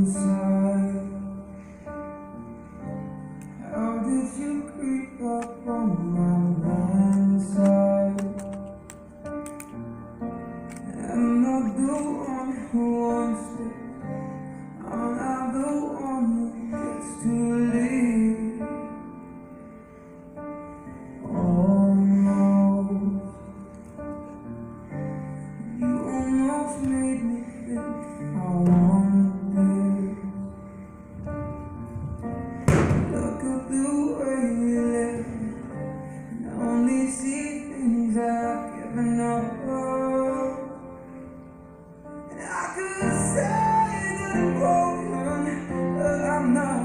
inside. How did you creep up on my blind side? I'm not the one who wants it, I'm not the one who gets to leave. Almost, you almost made me think I want this. Look at the way we live, and I only see things I've given up on. And I could say that I'm broken, but I'm not.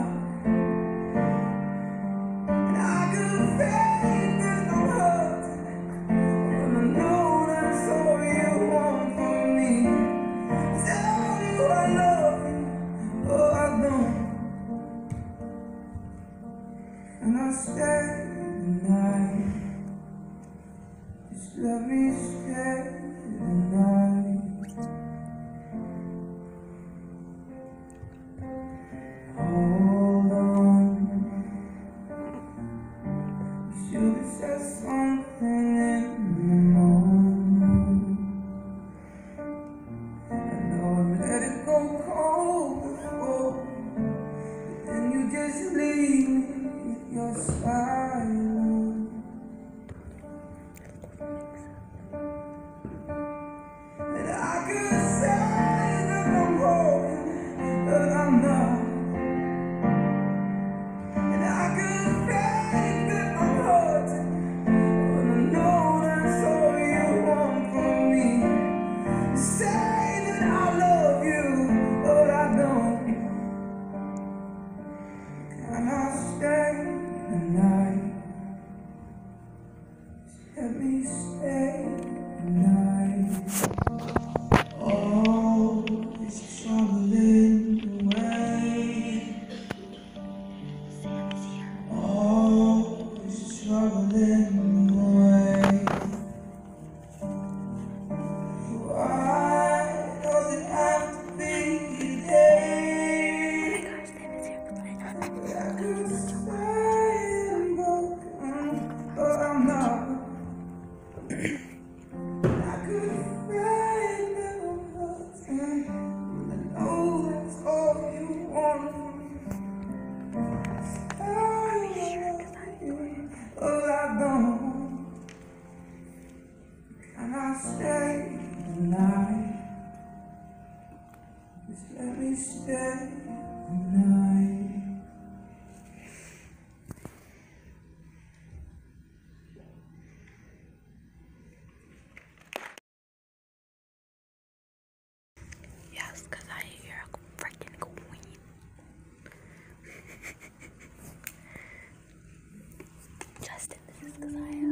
And I could fake that I'm hurting, but I know that's all you want from me. Tell you I love you, oh I don't. And I stay the night, just let me stay the night. Hold on, you should have said something in the moment. I know I've let it go cold before, but then you just leave me with your silence. And I could say that I'm broken, but I'm not. And I could fake that I'm hurting, but I know that's all you want from me. Say that I love you, but I don't. Can I stay the night? Just let me stay the night. All this troubling away. All this troubling away. Why does it have to be today? I could say I'm broken, but I'm not. I could fake that I'm hurting, but I know that's all you want from me. I love you, but I don't. Can I stay the night? Just let me stay the night. Yes, because you're a freaking queen. Justin, this is Kezia.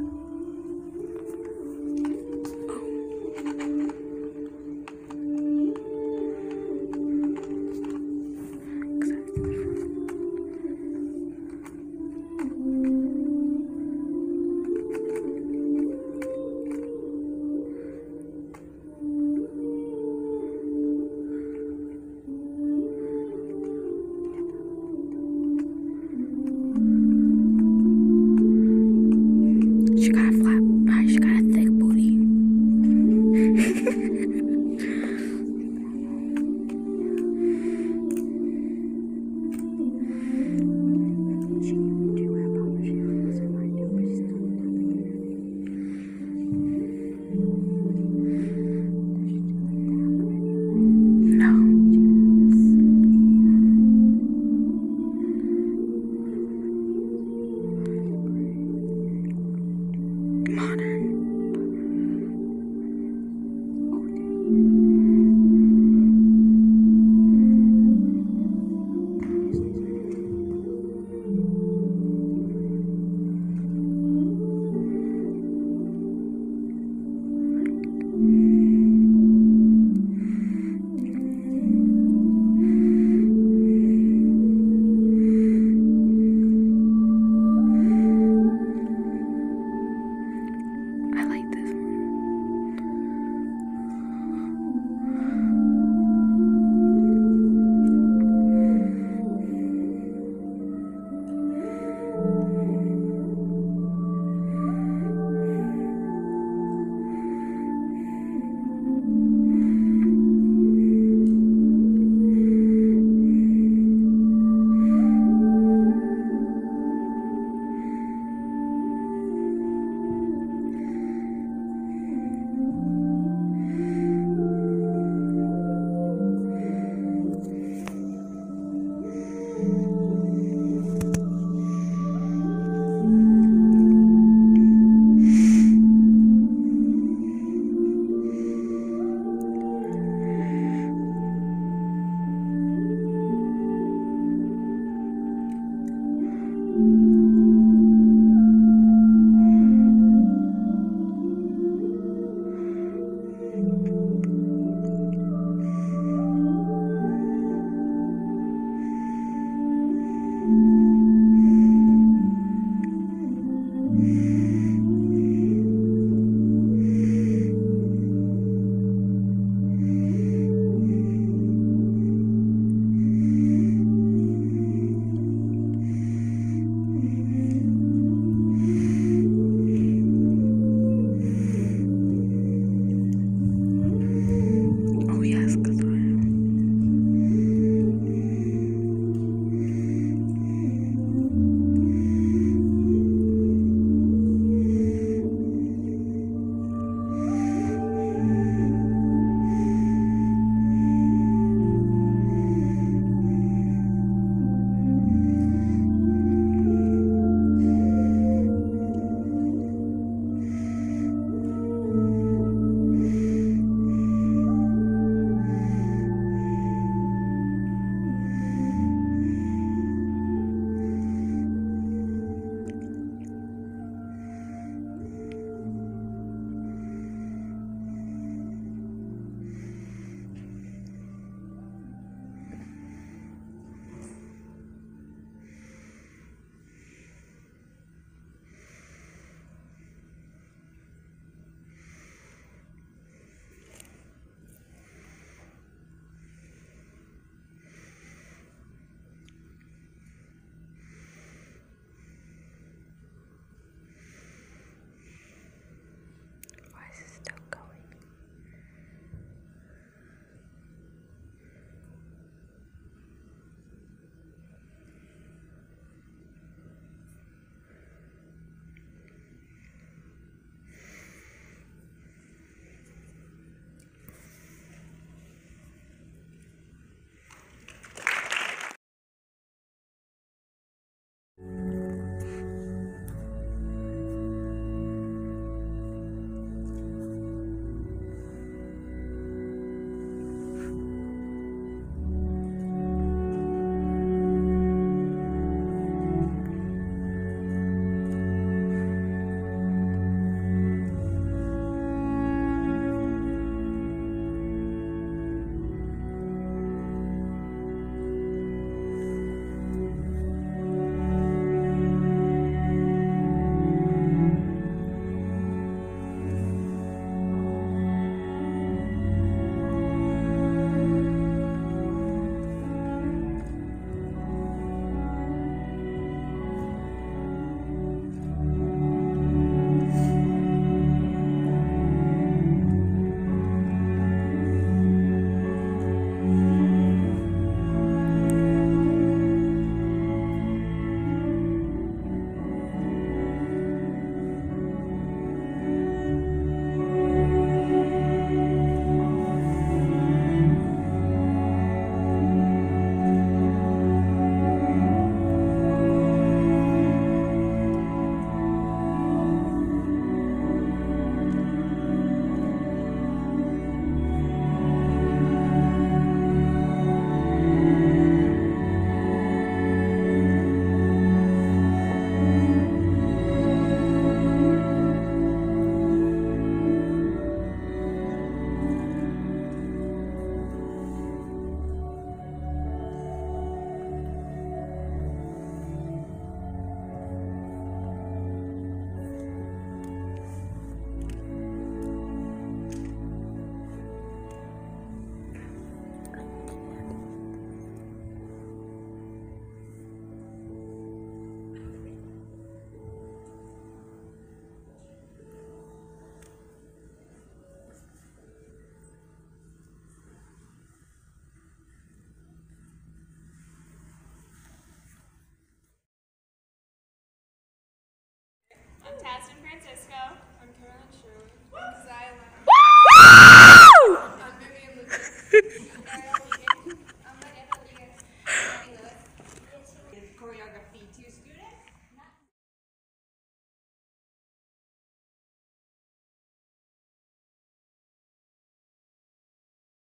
I'm Tastin Francisco. I'm Carolyn Shirley. I'm Keziah.